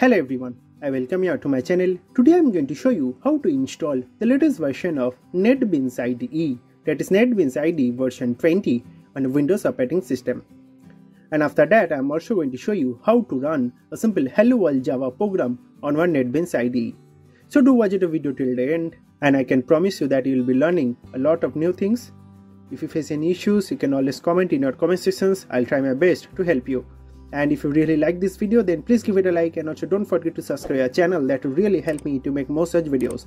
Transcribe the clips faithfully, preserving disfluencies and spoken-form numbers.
Hello everyone, I welcome you to my channel. Today I am going to show you how to install the latest version of NetBeans I D E, that is NetBeans I D E version twenty on a Windows operating system. And after that I am also going to show you how to run a simple Hello World Java program on one NetBeans I D E. So do watch the video till the end and I can promise you that you will be learning a lot of new things. If you face any issues, you can always comment in your comment sections. I'll try my best to help you. And if you really like this video, then please give it a like and also don't forget to subscribe our channel. That will really help me to make more such videos.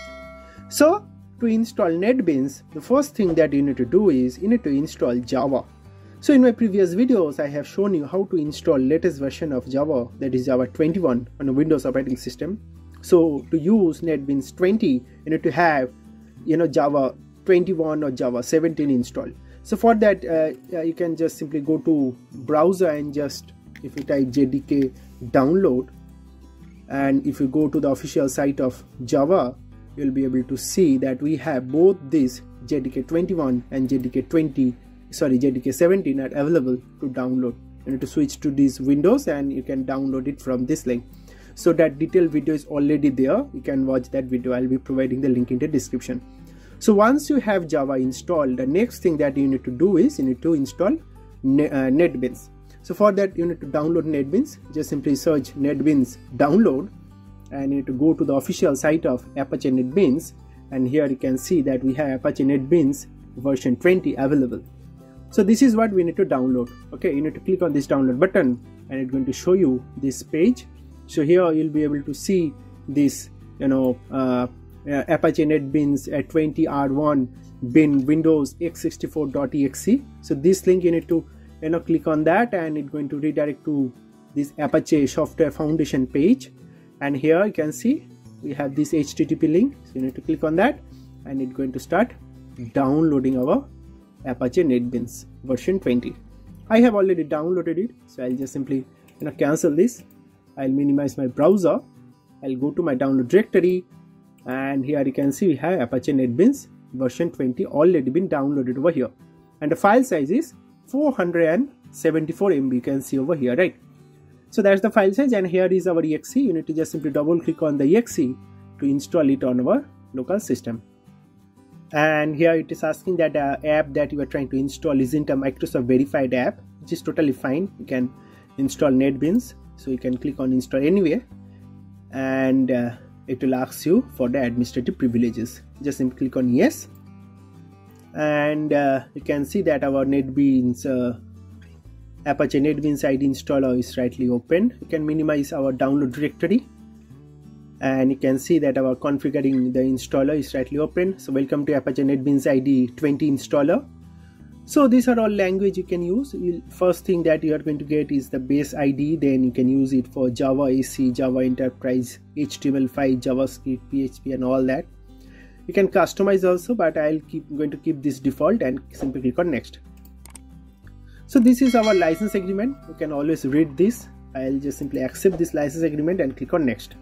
So to install NetBeans, the first thing that you need to do is you need to install Java. So in my previous videos, I have shown you how to install latest version of Java, that is Java twenty-one on a Windows operating system. So to use NetBeans twenty, you need to have you know Java twenty-one or Java seventeen installed. So for that uh, you can just simply go to browser and just if you type J D K download, and if you go to the official site of Java, you'll be able to see that we have both this J D K twenty-one and J D K twenty sorry J D K seventeen are available to download. You need to switch to these windows and you can download it from this link. So that detailed video is already there. You can watch that video. I'll be providing the link in the description. So once you have Java installed, the next thing that you need to do is you need to install Net, uh, NetBeans. So for that you need to download NetBeans. Just simply search NetBeans download and you need to go to the official site of Apache NetBeans, and here you can see that we have Apache NetBeans version twenty available. So this is what we need to download. Okay, you need to click on this download button and it's going to show you this page. So here you'll be able to see this you know uh, Uh, Apache NetBeans uh, twenty R one bin Windows x sixty-four dot E X E. So this link you need to you know click on that and it's going to redirect to this Apache Software Foundation page, and here you can see we have this H T T P link. So you need to click on that and it's going to start downloading our Apache NetBeans version twenty. I have already downloaded it, so I'll just simply you know cancel this. I'll minimize my browser. I'll go to my download directory. And here you can see we have Apache NetBeans version twenty already been downloaded over here, and the file size is four hundred seventy-four M B. You can see over here, right? So that's the file size, and here is our E X E. You need to just simply double click on the E X E to install it on our local system. And here it is asking that uh, app that you are trying to install isn't a Microsoft verified app, which is totally fine. You can install NetBeans, so you can click on install anywhere, and uh, it will ask you for the administrative privileges. Just simply click on yes, and uh, you can see that our NetBeans uh, Apache NetBeans I D E installer is rightly opened. You can minimize our download directory, and you can see that our configuring the installer is rightly open. So welcome to Apache NetBeans I D E twenty installer. So these are all language you can use. You'll, first thing that you are going to get is the base I D E, then you can use it for Java A C, Java Enterprise, H T M L five, JavaScript, P H P and all that. You can customize also, but I'll keep going to keep this default and simply click on next. So this is our license agreement. You can always read this. I'll just simply accept this license agreement and click on next.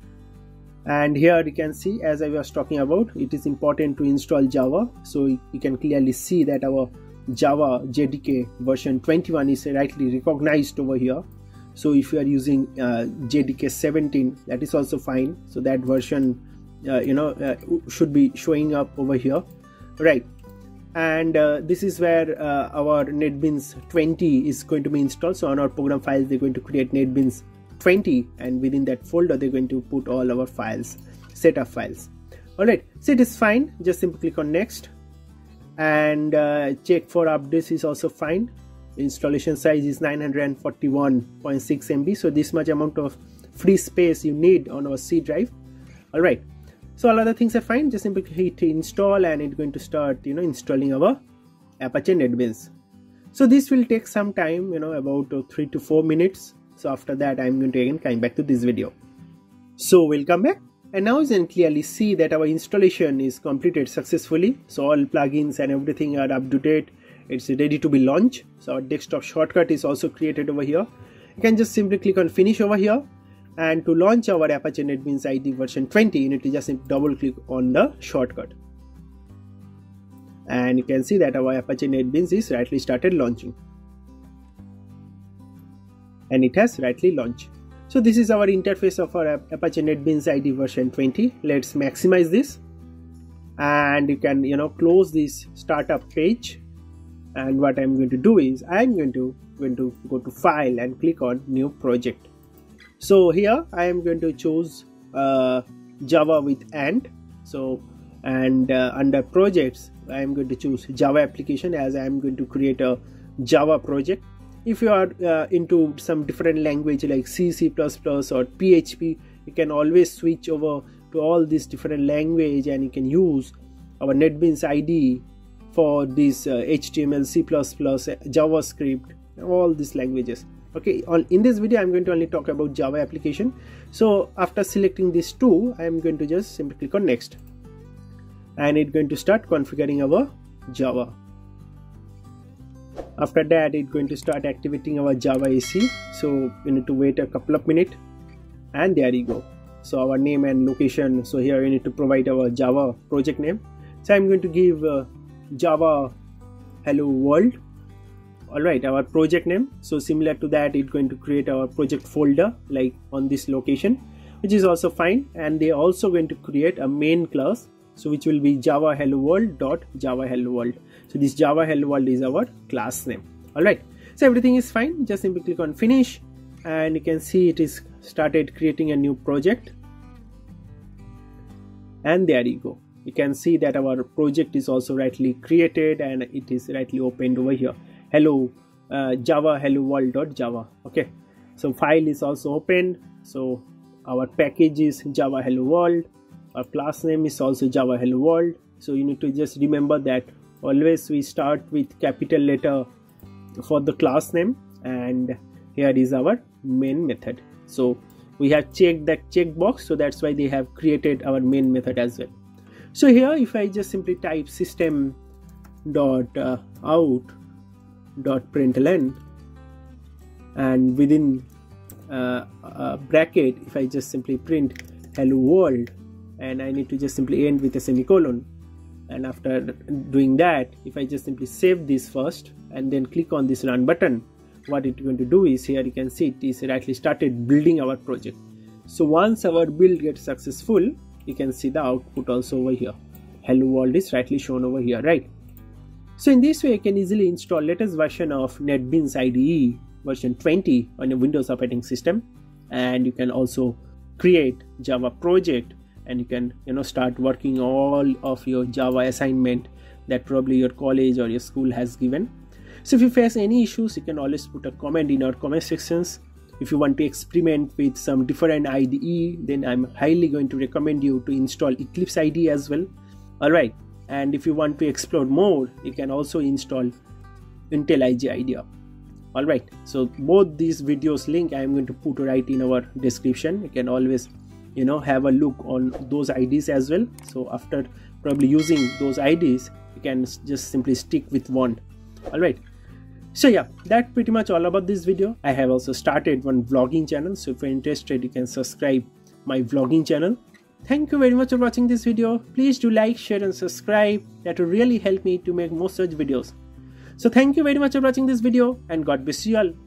And here you can see, as I was talking about, it is important to install Java. So you can clearly see that our Java J D K version twenty-one is rightly recognized over here. So if you are using uh, J D K seventeen, that is also fine. So that version uh, you know uh, should be showing up over here, right? And uh, this is where uh, our NetBeans twenty is going to be installed. So on our program files they're going to create NetBeans twenty, and within that folder they're going to put all our files, set of files. Alright, so it is fine. Just simply click on next, and uh, check for updates is also fine. Installation size is nine hundred forty-one point six M B, so this much amount of free space you need on our C drive. Alright, so all other things are fine. Just simply hit install and it's going to start you know installing our Apache NetBeans. So this will take some time, you know about uh, three to four minutes. So after that I'm going to again come back to this video. So welcome back, and now you can clearly see that our installation is completed successfully. So all plugins and everything are up to date. It's ready to be launched. So our desktop shortcut is also created over here. You can just simply click on finish over here, and to launch our Apache NetBeans I D E version twenty, you need to just double click on the shortcut, and you can see that our Apache NetBeans is rightly started launching, and it has rightly launched. So this is our interface of our Apache NetBeans I D E version twenty. Let's maximize this, and you can you know close this startup page. And what I'm going to do is I'm going to going to go to File and click on New Project. So here I am going to choose uh, Java with and. So and uh, under projects I am going to choose Java application, as I am going to create a Java project. If you are uh, into some different language like C, C plus plus or P H P, you can always switch over to all these different language, and you can use our NetBeans I D E for this uh, H T M L, C plus plus, JavaScript, all these languages. Okay, on in this video I'm going to only talk about Java application. So after selecting these two, I am going to just simply click on next, and it's going to start configuring our Java. After that, it's going to start activating our Java A C. So you need to wait a couple of minutes, and there you go. So our name and location. So here you need to provide our Java project name. So I'm going to give uh, Java Hello World. Alright, our project name. So similar to that, it's going to create our project folder like on this location, which is also fine. And they're also going to create a main class, so which will be Java Hello World dot Java Hello World. So this Java Hello World is our class name. Alright, so everything is fine. Just simply click on finish, and you can see it is started creating a new project. And there you go. You can see that our project is also rightly created, and it is rightly opened over here. Hello uh, Java Hello World dot Java. Okay, so file is also opened. So our package is Java Hello World. Our class name is also Java Hello World. So you need to just remember that always we start with capital letter for the class name, and here is our main method. So we have checked that checkbox, so that's why they have created our main method as well. So here if I just simply type system dot out dot println, and within uh, a bracket if I just simply print hello world, and I need to just simply end with a semicolon, and after doing that, if I just simply save this first and then click on this run button, what it's going to do is here you can see it is rightly started building our project. So once our build gets successful, you can see the output also over here. Hello world is rightly shown over here, right? So in this way, you can easily install latest version of NetBeans I D E version twenty on your Windows operating system, and you can also create Java project, and you can you know start working all of your Java assignment that probably your college or your school has given. So if you face any issues, you can always put a comment in our comment sections. If you want to experiment with some different I D E, then I'm highly going to recommend you to install Eclipse I D E as well. Alright, and if you want to explore more, you can also install IntelliJ I D E. Alright, so both these videos link I am going to put right in our description. You can always you know have a look on those I Ds as well. So after probably using those I Ds, you can just simply stick with one. Alright, so yeah, that's pretty much all about this video. I have also started one vlogging channel, so if you're interested, you can subscribe my vlogging channel. Thank you very much for watching this video. Please do like, share and subscribe. That will really help me to make more such videos. So thank you very much for watching this video, and God bless you all.